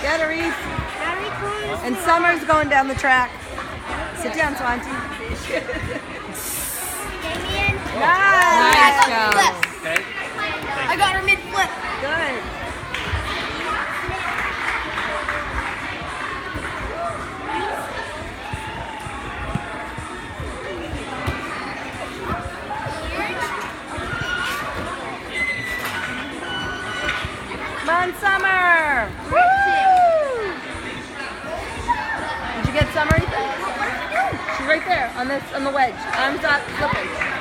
Get her, Reese. Very cool. And Summer's going down the track. Sit down, Swanty. Damien. Nice I go. got flip. Okay. I got her mid-flip. Good. Come on, Summer. Woo! Did you get Summer, Ethan? She's right there on the wedge. Arms up, flipping.